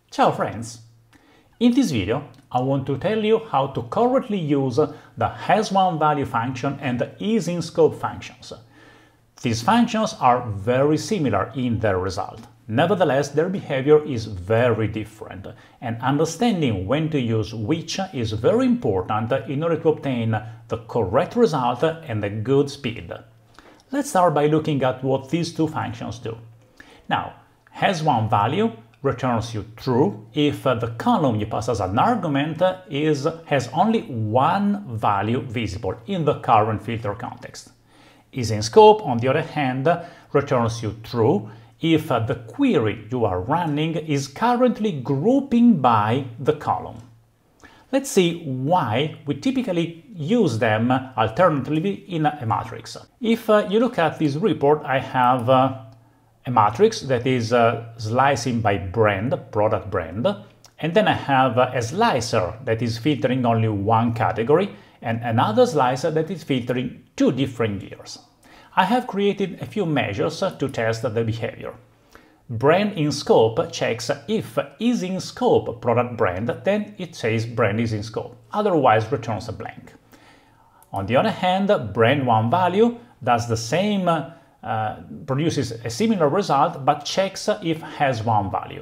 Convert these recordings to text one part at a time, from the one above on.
Ciao friends! In this video I want to tell you how to correctly use the HASONEVALUE function and the ISINSCOPE functions. These functions are very similar in their result. Nevertheless, their behavior is very different, and understanding when to use which is very important in order to obtain the correct result and a good speed. Let's start by looking at what these two functions do. Now, HASONEVALUE returns you true if the column you pass as an argument has only one value visible in the current filter context. ISINSCOPE, on the other hand, returns you true if the query you are running is currently grouping by the column. Let's see why we typically use them alternatively in a matrix. If you look at this report, I have a matrix that is slicing by brand, product brand, and then I have a slicer that is filtering only one category and another slicer that is filtering two different years. I have created a few measures to test the behavior. Brand in scope checks if is in scope product brand, then it says brand is in scope, otherwise returns a blank. On the other hand, brand one value does the same, produces a similar result, but checks if has one value.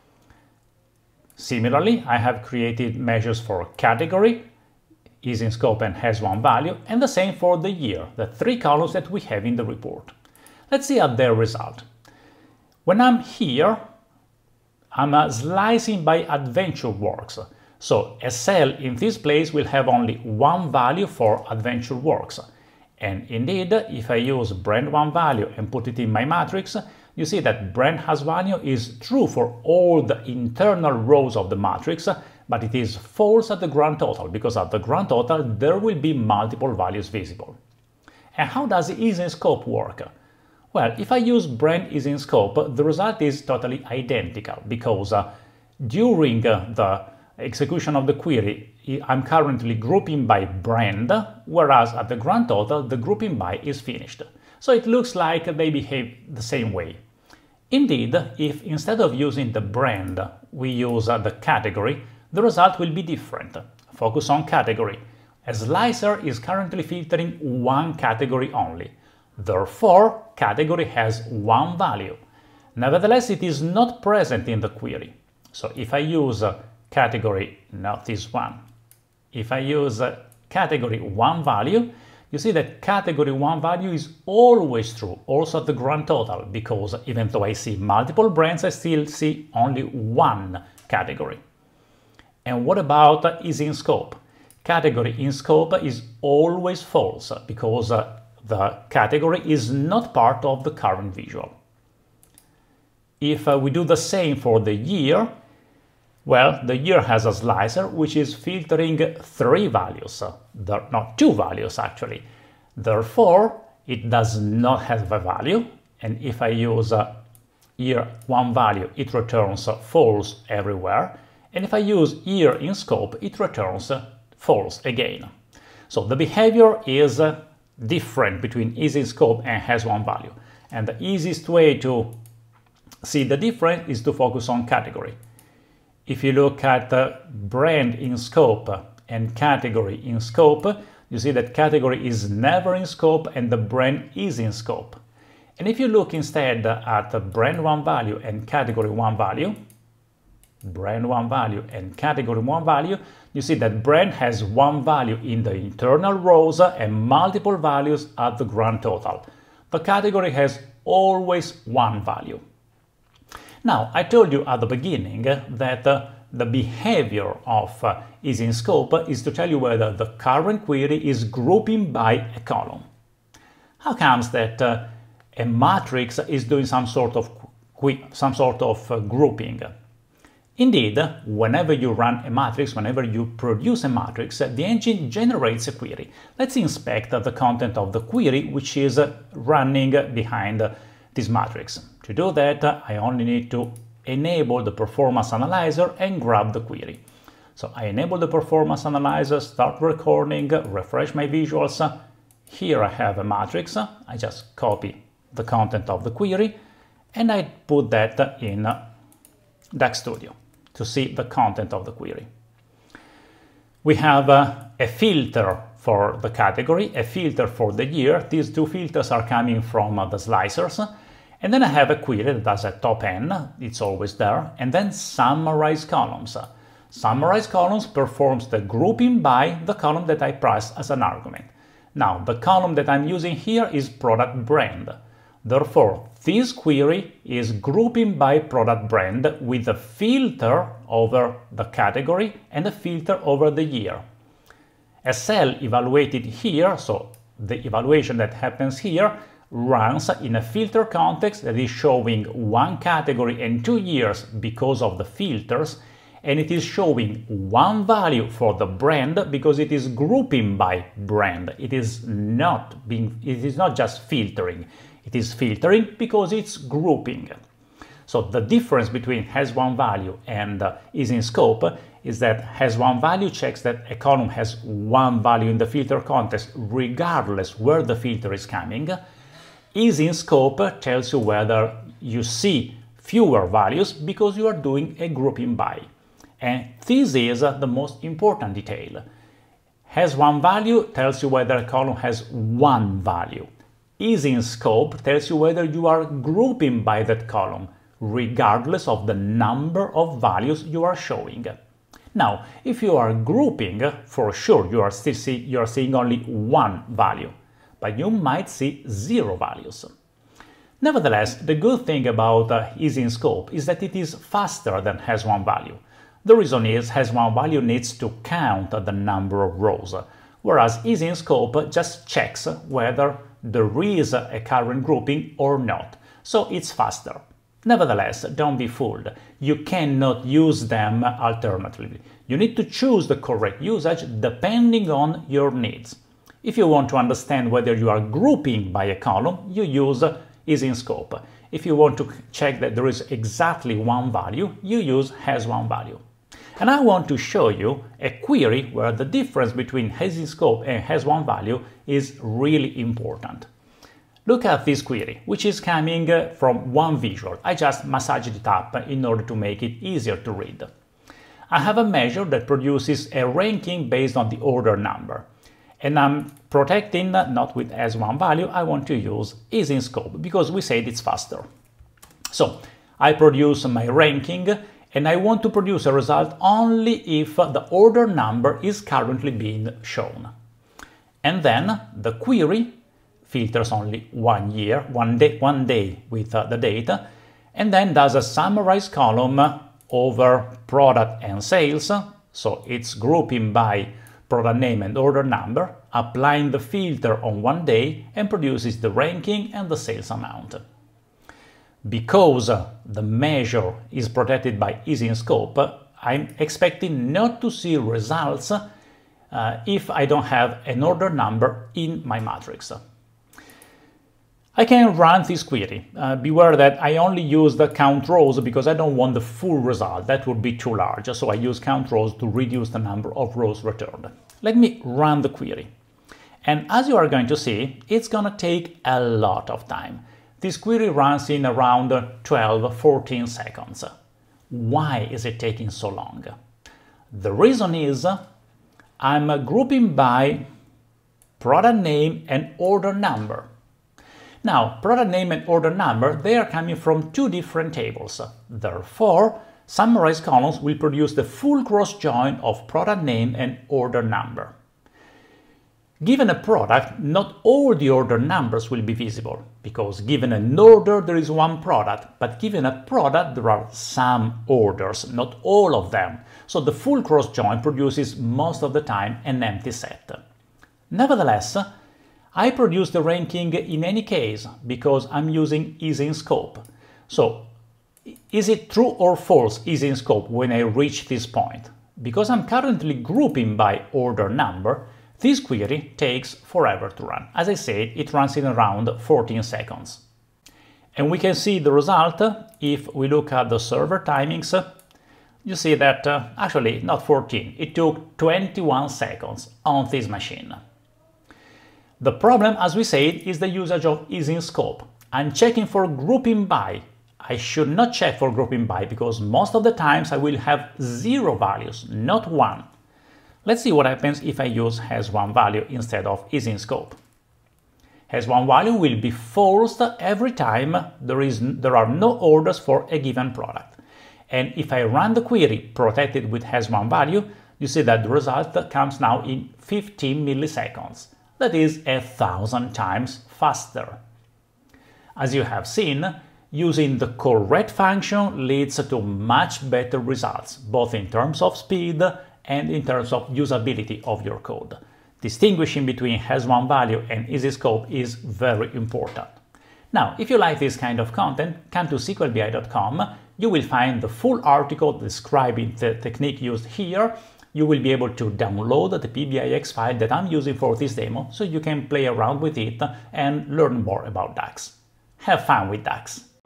Similarly, I have created measures for category, is in scope and has one value, and the same for the year, the three columns that we have in the report. Let's see at their result. When I'm here, I'm slicing by adventure works. So a cell in this place will have only one value for adventure works. And indeed, if I use brand one value and put it in my matrix, you see that brand has value is true for all the internal rows of the matrix, but it is false at the grand total, because at the grand total there will be multiple values visible. And how does ISINSCOPE work? Well, if I use brand ISINSCOPE, the result is totally identical, because during the execution of the query, I'm currently grouping by brand, whereas at the grand total, the grouping by is finished. So it looks like they behave the same way. Indeed, if instead of using the brand, we use the category, the result will be different. Focus on category. A slicer is currently filtering one category only. Therefore, category has one value. Nevertheless, it is not present in the query. So if I use category, not this one, if I use category one value, you see that category one value is always true, also at the grand total, because even though I see multiple brands, I still see only one category. And what about is in scope? Category in scope is always false, because the category is not part of the current visual. If we do the same for the year, well, the year has a slicer which is filtering three values, not two values actually. Therefore, it does not have a value, and if I use year one value, it returns false everywhere, and if I use year in scope, it returns false again. So the behavior is different between is in scope and has one value, and the easiest way to see the difference is to focus on category. If you look at brand in scope and category in scope, you see that category is never in scope and the brand is in scope. And if you look instead at brand one value and category one value, brand one value and category one value, you see that brand has one value in the internal rows and multiple values at the grand total. The category has always one value. Now, I told you at the beginning that the behavior of is in scope is to tell you whether the current query is grouping by a column. How comes that a matrix is doing some sort of grouping? Indeed, whenever you run a matrix, whenever you produce a matrix, the engine generates a query. Let's inspect the content of the query which is running behind this matrix. To do that, I only need to enable the performance analyzer and grab the query. So I enable the performance analyzer, start recording, refresh my visuals. Here I have a matrix. I just copy the content of the query and I put that in DAX Studio. to see the content of the query. We have a filter for the category, a filter for the year. These two filters are coming from the slicers. And then I have a query that has a top n, it's always there, and then summarize columns. Summarize columns performs the grouping by the column that I pass as an argument. Now, the column that I'm using here is product brand. Therefore, this query is grouping by product brand with a filter over the category and a filter over the year. A cell evaluated here, so the evaluation that happens here, runs in a filter context that is showing one category and 2 years because of the filters, and it is showing one value for the brand because it is grouping by brand. It is not just filtering. It is filtering because it's grouping. So the difference between has one value and ISINSCOPE is that has one value checks that a column has one value in the filter context regardless where the filter is coming. ISINSCOPE tells you whether you see fewer values because you are doing a grouping by. And this is the most important detail. Has one value tells you whether a column has one value. ISINSCOPE tells you whether you are grouping by that column, regardless of the number of values you are showing. Now, if you are grouping, for sure you are seeing only one value, but you might see 0 values. Nevertheless, the good thing about ISINSCOPE is that it is faster than has one value. The reason is has one value needs to count the number of rows, whereas ISINSCOPE just checks whether there is a current grouping or not, so it's faster. Nevertheless, don't be fooled. You cannot use them alternatively. You need to choose the correct usage depending on your needs. If you want to understand whether you are grouping by a column, you use ISINSCOPE. If you want to check that there is exactly one value, you use has one value. And I want to show you a query where the difference between ISINSCOPE and has one value is really important. Look at this query, which is coming from one visual. I just massaged it up in order to make it easier to read. I have a measure that produces a ranking based on the order number. And I'm protecting not with as one value, I want to use ISINSCOPE because we said it's faster. So I produce my ranking and I want to produce a result only if the order number is currently being shown. And then the query filters only 1 year, one day with the data, and then does a summarize column over product and sales, so it's grouping by product name and order number, applying the filter on 1 day, and produces the ranking and the sales amount. Because the measure is protected by ISINSCOPE, I'm expecting not to see results if I don't have an order number in my matrix. I can run this query. Beware that I only use the count rows because I don't want the full result. That would be too large, so I use count rows to reduce the number of rows returned. Let me run the query. And as you are going to see, it's going to take a lot of time. This query runs in around 12-14 seconds. Why is it taking so long? The reason is I'm grouping by product name and order number. Now, product name and order number, they are coming from 2 different tables. Therefore, summarize columns will produce the full cross-join of product name and order number. Given a product, not all the order numbers will be visible, because given an order there is one product, but given a product there are some orders, not all of them. So the full cross-join produces most of the time an empty set. Nevertheless, I produce the ranking in any case because I'm using ISINSCOPE. So, is it true or false ISINSCOPE when I reach this point? Because I'm currently grouping by order number, this query takes forever to run. As I said, it runs in around 14 seconds. And we can see the result if we look at the server timings. You see that actually not 14, it took 21 seconds on this machine. The problem, as we said, is the usage of ISINSCOPE. I'm checking for grouping by. I should not check for grouping by because most of the times I will have 0 values, not 1. Let's see what happens if I use HASONEVALUE instead of ISINSCOPE. HASONEVALUE will be false every time there are no orders for a given product. And if I run the query protected with HASONEVALUE, you see that the result comes now in 15 milliseconds. That is 1,000 times faster. As you have seen, using the correct function leads to much better results, both in terms of speed and in terms of usability of your code. Distinguishing between HASONEVALUE and ISINSCOPE is very important. Now, if you like this kind of content, come to sqlbi.com. You will find the full article describing the technique used here. You will be able to download the PBIX file that I'm using for this demo, so you can play around with it and learn more about DAX. Have fun with DAX!